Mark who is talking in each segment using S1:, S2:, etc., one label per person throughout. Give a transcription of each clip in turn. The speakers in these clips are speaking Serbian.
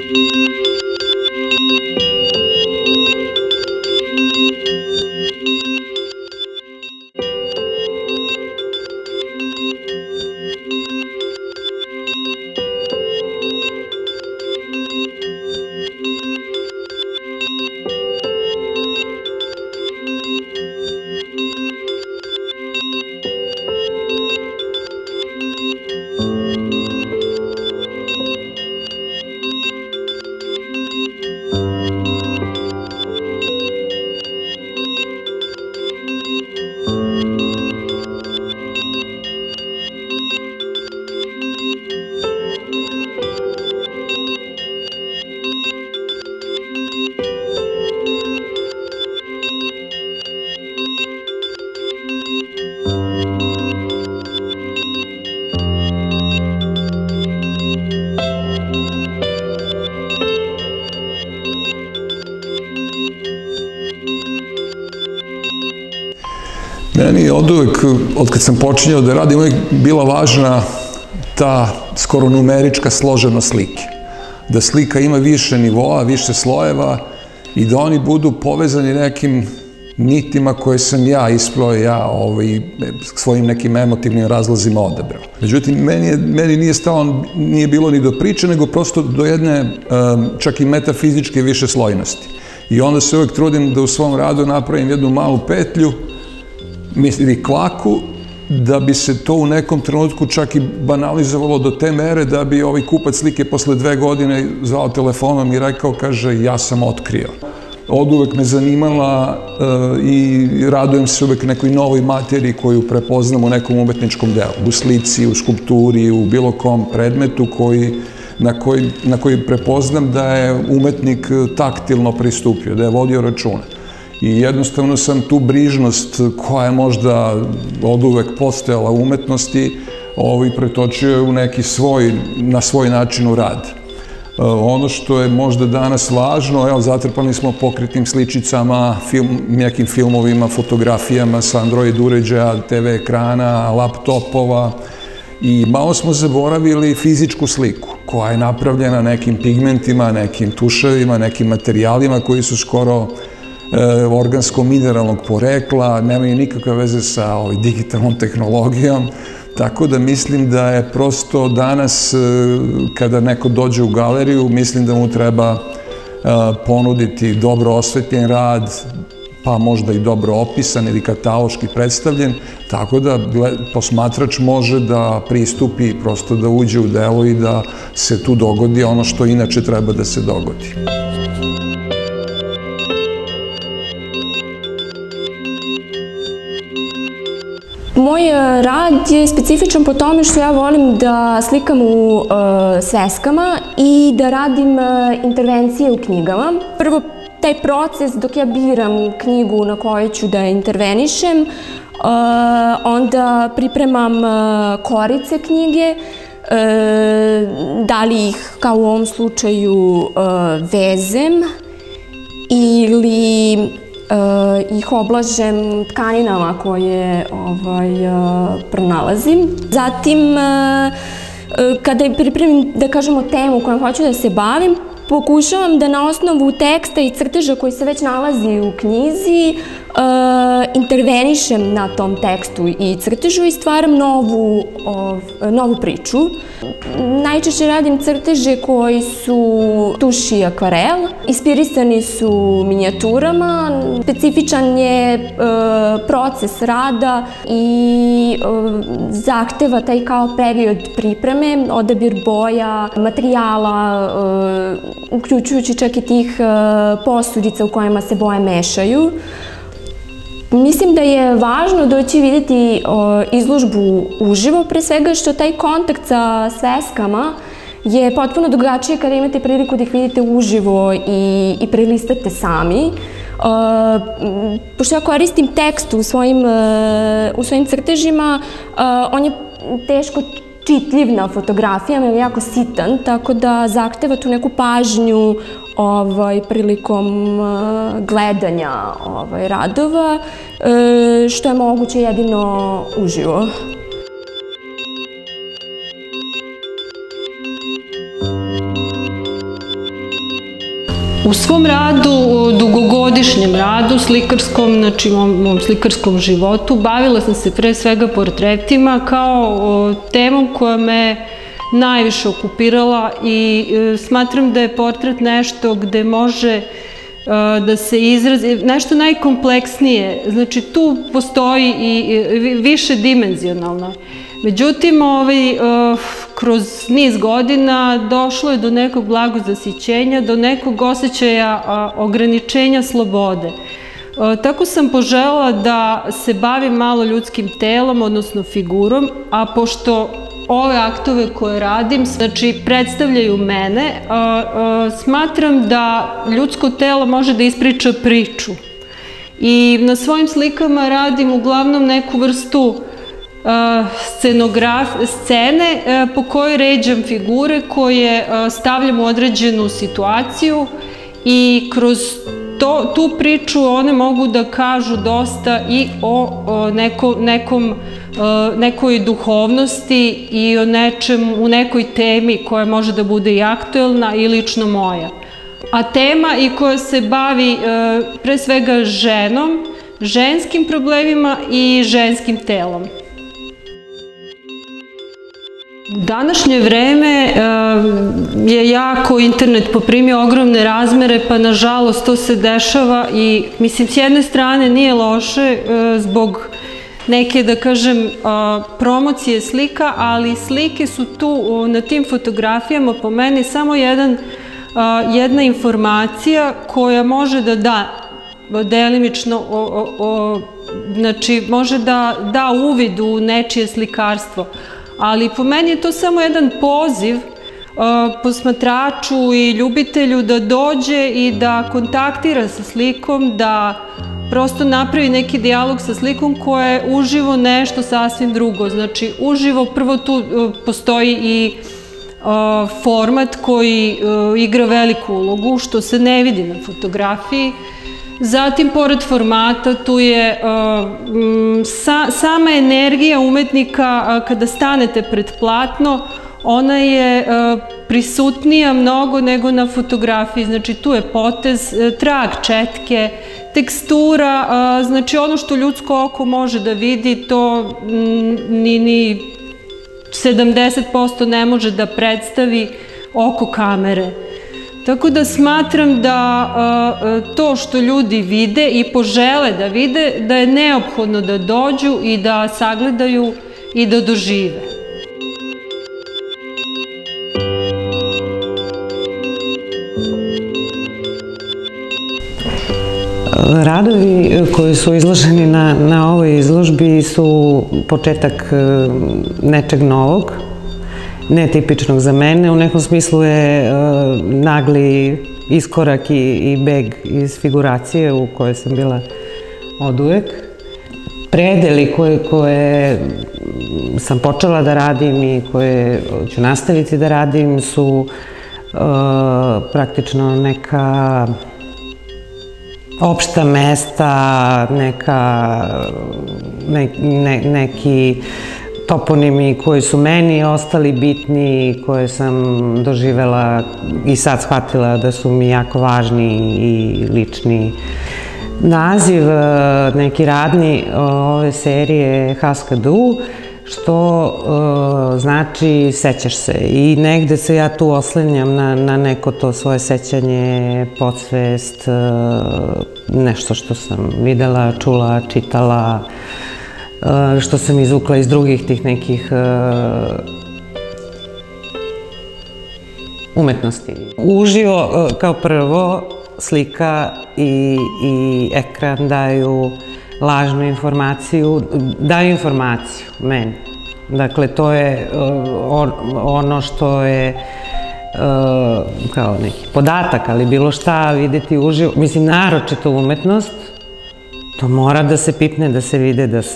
S1: Meni je od uvek, od kad sam počinjao da radim, uvek bila važna ta skoro numerička složenost slike. Da slika ima više nivoa, više slojeva i da oni budu povezani nekim nitima koje sam ja isplao, svojim nekim emotivnim razlozima odabrao. Međutim, meni nije stalo, nije bilo ni do priče, nego prosto do jedne čak i metafizičke višeslojnosti. I onda se uvek trudim da u svom radu napravim jednu malu petlju, ili kvaku, da bi se to u nekom trenutku čak i banalizovalo do te mere da bi ovaj kupac slike posle 2 godine zvao telefonom i rekao, kaže, ja sam otkrio. Od uvek me zanimala i radujem se uvek nekoj novoj materiji koju prepoznam u nekom umetničkom delu, u slici, u skulpturi, u bilo kom predmetu na koji prepoznam da je umetnik taktilno pristupio, da je vodio računa. I jednostavno sam tu brižnost koja je možda od uvek postojala u umetnosti pretočio u neki na svoj način u rad. Ono što je možda danas važno, evo, zatrpani smo pokretnim sličicama, nekim filmovima, fotografijama sa Android uređaja, TV ekrana, laptopova i malo smo zaboravili fizičku sliku koja je napravljena nekim pigmentima, nekim tuševima, nekim materijalima koji su skoro organsko-mineralnog porekla, nemaju nikakve veze sa digitalnom tehnologijom, tako da mislim da je prosto danas, kada neko dođe u galeriju, mislim da mu treba ponuditi dobro osvetljen rad, pa možda i dobro opisan ili kataloški predstavljen, tako da posmatrač može da pristupi, prosto da uđe u delo i da se tu dogodi ono što inače treba da se dogodi.
S2: Moj rad je specifičan po tome što ja volim da slikam u sveskama i da radim intervencije u knjigama. Prvo, taj proces dok ja biram knjigu na kojoj ću da intervenišem, onda pripremam korice knjige, da li ih, kao u ovom slučaju, vezem ili ih oblažem tkaninama koje pronalazim. Zatim, kada pripremim, da kažemo, temu kojom hoću da se bavim, pokušavam da na osnovu teksta i crteža koji se već nalazi u knjizi intervenišem na tom tekstu i crtežu i stvaram novu priču. Najčešće radim crteže koji su tuš i akvarel, inspirisani su minijaturama, specifičan je proces rada i zahteva taj kao period pripreme, odabir boja, materijala, uključujući čak i tih posudica u kojima se boje mešaju. Mislim da je važno doći vidjeti izložbu uživo, pre svega što taj kontakt sa sveskama je potpuno drugačije kada imate priliku da ih vidite uživo i prelistate sami. Pošto ja koristim tekst u svojim crtežima, on je teško čitljiv na fotografijama, je jako sitan, tako da zahteva tu neku pažnju prilikom gledanja radova, što je moguće jedino uživo.
S3: U svom radu, dugogodišnjem radu, slikarskom, znači mom slikarskom životu, bavila sam se pre svega portretima kao temom koja me najviše okupirala i smatram da je portret nešto gde može da se izrazi, nešto najkompleksnije, znači tu postoji i više dimenzionalno. Međutim, kroz niz godina došlo je do nekog blagog zasićenja, do nekog osjećaja ograničenja slobode. Tako sam poželjela da se bavim malo ljudskim telom, odnosno figurom, a pošto ove aktove koje radim, znači predstavljaju mene, smatram da ljudsko telo može da ispriča priču. I na svojim slikama radim uglavnom neku vrstu scene po kojoj ređam figure koje stavljam u određenu situaciju i kroz tu priču one mogu da kažu dosta i o nekoj duhovnosti i u nekoj temi koja može da bude i aktuelna i lično moja. A tema i koja se bavi pre svega ženom, ženskim problemima i ženskim telom. U današnje vreme je jako internet poprimio ogromne razmere, pa nažalost to se dešava i mislim s jedne strane nije loše zbog neke, da kažem, promocije slika, ali slike su tu na tim fotografijama po meni samo jedna informacija koja može da da delimično, znači može da da uvid u nečije slikarstvo. Ali po meni je to samo jedan poziv posmatraču i ljubitelju da dođe i da kontaktira sa slikom, da prosto napravi neki dijalog sa slikom koja je uživo nešto sasvim drugo. Znači, uživo prvo tu postoji i format koji igra veliku ulogu, što se ne vidi na fotografiji. Zatim, pored formata, tu je sama energija umetnika kada stanete pred platno, ona je prisutnija mnogo nego na fotografiji. Znači, tu je potez, trag četke, tekstura, znači ono što ljudsko oko može da vidi, to ni 70% ne može da predstavi oko kamere. Tako da smatram da to što ljudi vide i požele da vide, da je neophodno da dođu i da sagledaju i da dožive.
S4: Radovi koji su izloženi na ovoj izložbi su početak nečeg novog, netipičnog za mene. U nekom smislu je nagli iskorak i beg iz figuracije u kojoj sam bila oduvek. Predeli koje sam počela da radim i koje ću nastaviti da radim su praktično neka opšta mesta, neki toponimi koji su meni ostali bitni, koje sam doživela i sad shvatila da su mi jako važni i lični. Naziv neki radni ove serije Haskadu, što znači sećaš se. I negde se ja tu oslanjam na neko to svoje sećanje, podsvest, nešto što sam videla, čula, čitala, što sam izvukla iz drugih tih nekih umetnosti. Uživo, kao prvo, slika i ekran daju lažnu informaciju, daju informaciju meni. Dakle, to je ono što je kao neki podatak, ali bilo šta videti uživo, mislim, naročito umetnost, to mora da se pipne, da se vide, da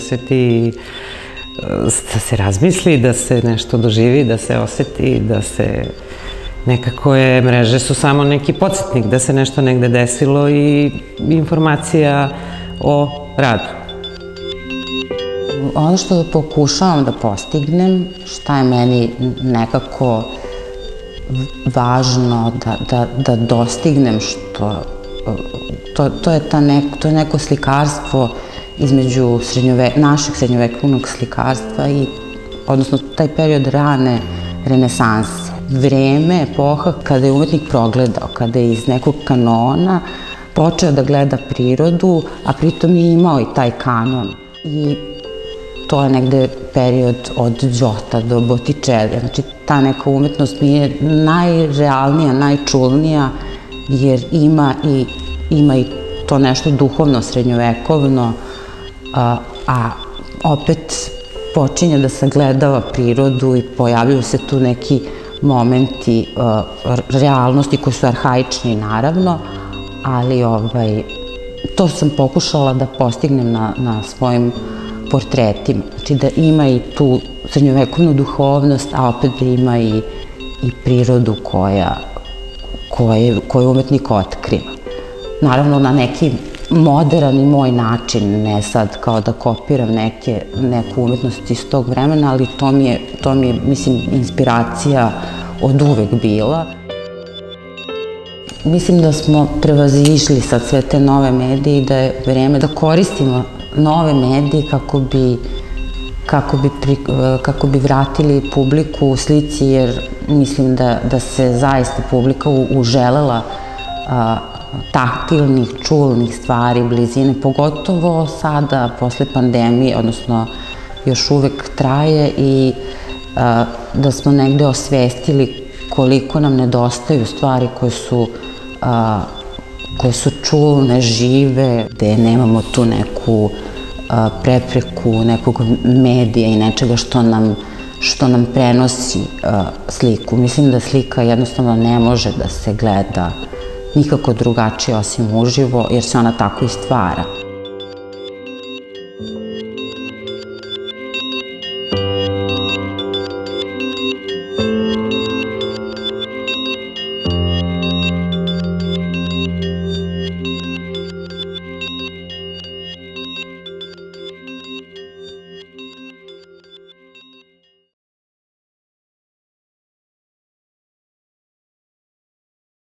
S4: se razmisli, da se nešto doživi, da se oseti, da se... Nekako je, mreže su samo neki podsjetnik da se nešto negde desilo i informacija o radu.
S5: Ono što pokušavam da postignem, šta je meni nekako važno da dostignem što... To je neko slikarstvo između našeg srednjovekovnog slikarstva i, odnosno, taj period rane renesanse. Vreme, epoha kada je umetnik progledao, kada je iz nekog kanona počeo da gleda prirodu, a pritom je imao i taj kanon. I to je negde period od Đota do Botticelija. Znači, ta neka umetnost mi je najrealnija, najčulnija, jer ima i to nešto duhovno, srednjovekovno, a opet počinje da sagledava prirodu i pojavljuju se tu neki momenti realnosti koji su arhaični, naravno, ali to sam pokušala da postignem na svojim portretima. Znači da ima i tu srednjovekovnu duhovnost, a opet da ima i prirodu koju umetnik otkriva. Naravno, na neki modern i moj način, ne sad kao da kopiram neku umetnost iz tog vremena, ali to mi je, mislim, inspiracija od uvek bila. Mislim da smo prevazišli sad sve te nove medije i da je vreme da koristimo nove medije kako bi vratili publiku u slici, jer mislim da se zaista publika uželela taktilnih, čulnih stvari, blizine, pogotovo sada, posle pandemije, odnosno još uvek traje, i da smo negde osvestili koliko nam nedostaju stvari koje su čulne, žive, gde nemamo tu neku prepreku nekog medija i nečega što nam prenosi sliku. Mislim da slika jednostavno ne može da se gleda nikako drugačije osim uživo, jer se ona tako i stvara.